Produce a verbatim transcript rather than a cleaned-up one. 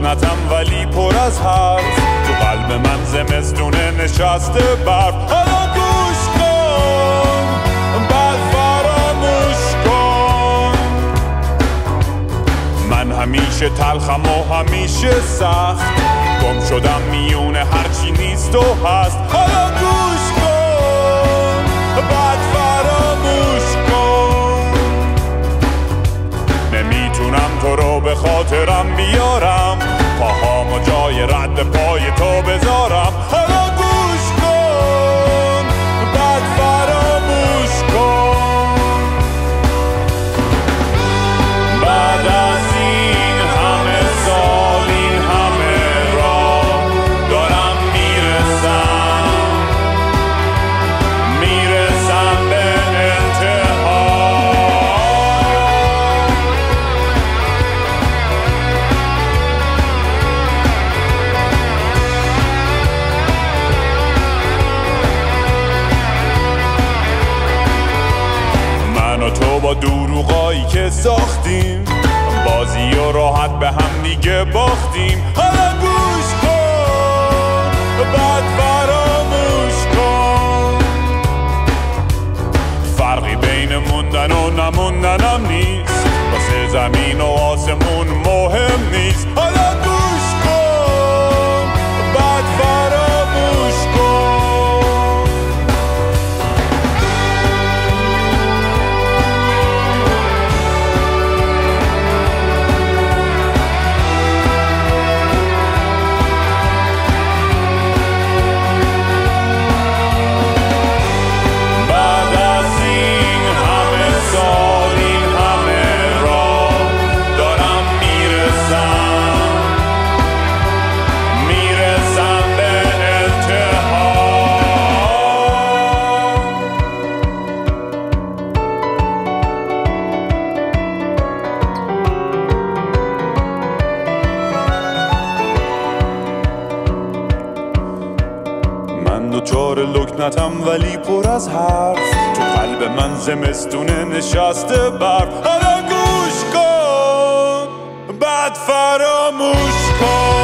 لکنتم ولی پر از حرف، تو قلب من زمستونه نشسته برف. حالا گوش کن بعد فراموش کن، من همیشه تلخم و همیشه سخت، گم شدم میونه هرچی نیست و هست. حالا گوش کن بعد فراموش کن، نمیتونم تو رو به خاطرم بیارم، پاهامو جای رد پای تو بذارم. حالا گوش کن بعد فراموش کن، بعد از این همه سال این همه راه دارم میرسم، میرسم به انتها. من و تو با دروغایی که ساختیم، بازی و راحت به هم دیگه باختیم. حالا گوش کن بعد فراموش کن، فرقی بین موندن و نموندنم نیست، واسه زمین و آسمون مهم نیست. حالا گوش کن بعد فراموش کن. دوچار لکنتم ولی پر از حرف، تو قلب من زمستونه نشسته برف. حالا گوش کن بعد فراموش کن.